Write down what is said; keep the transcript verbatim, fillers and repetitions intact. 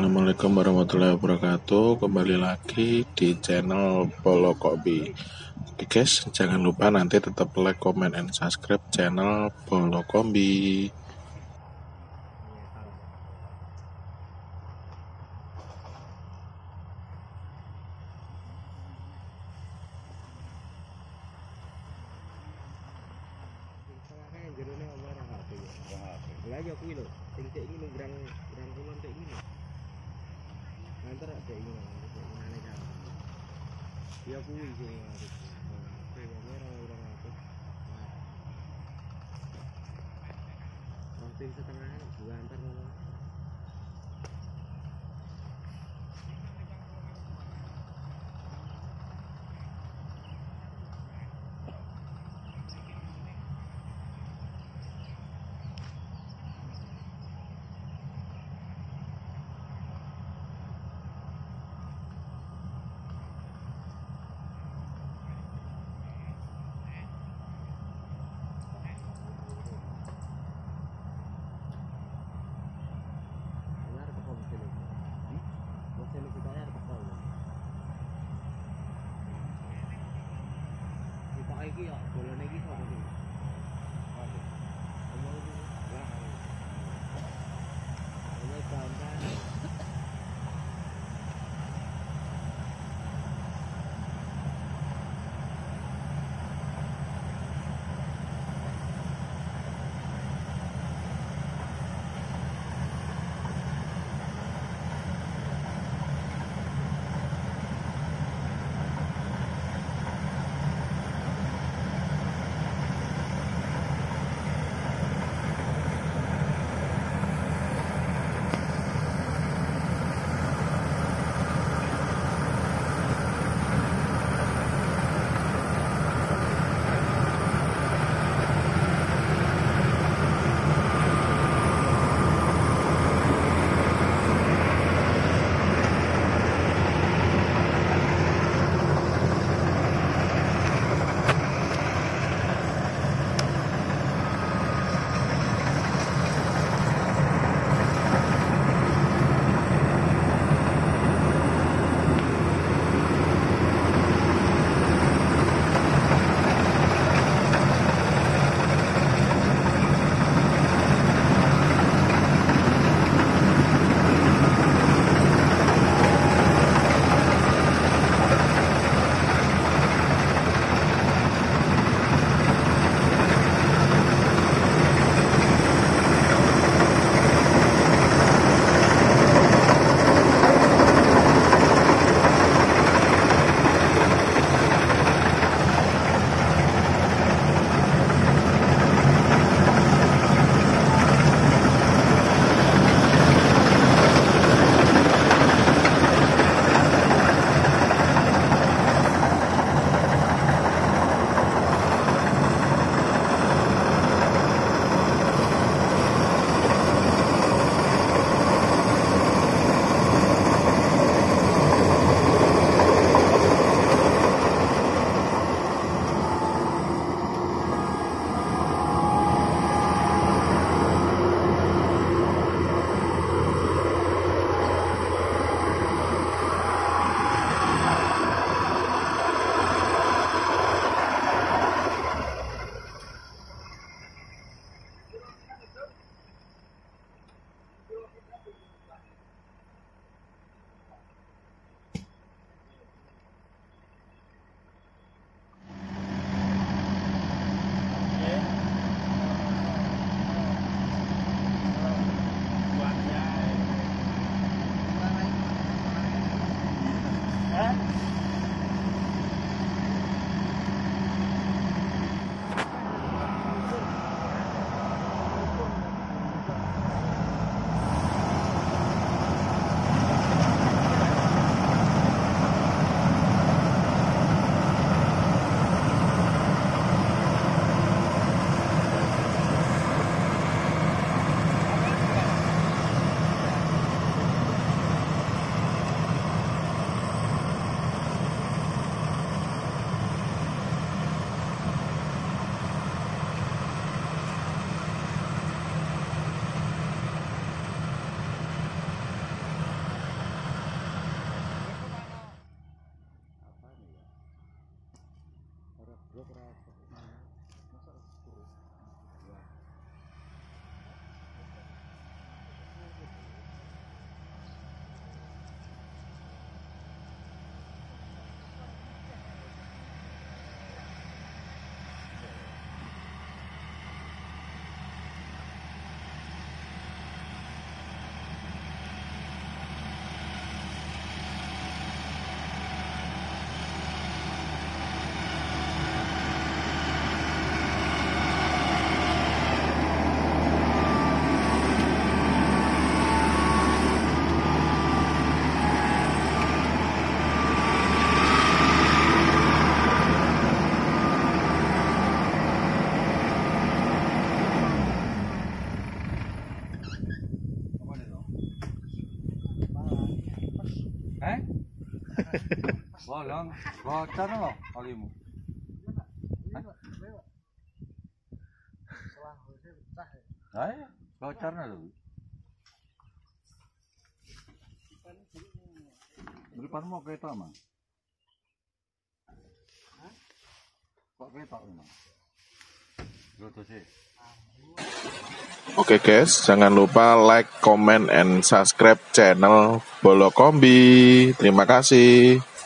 Assalamualaikum warahmatullahi wabarakatuh. Kembali lagi di channel Polo Kopi. Oke guys, jangan lupa nanti tetap like, comment, and subscribe channel Polo Kopi. Lagi aku ini, tinggi ini gerang gerang kulon tinggi ini. Nanti ada ini, ada ini kan. Dia aku ini sih. Kayak merah merah aku. Roti setengah, dua antar. Iki ya, bolone iki sapa iki? Waduh. Omong iki. Wah. Ini gampang. operator. Masa terus. Eh? Walang, bocor loh kalimu. Eh, bocornya loh. Depan mau kereta mah? Kok kereta memang? Lotus sih. Oke guys, jangan lupa like, comment, and subscribe channel Bolokombi. Terima kasih.